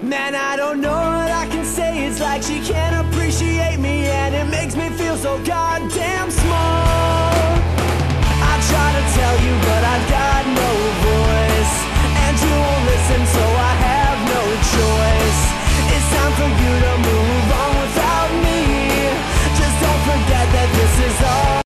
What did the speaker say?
Man, I don't know what I can say. It's like she can't appreciate me, and it makes me feel so goddamn small. I try to tell you, but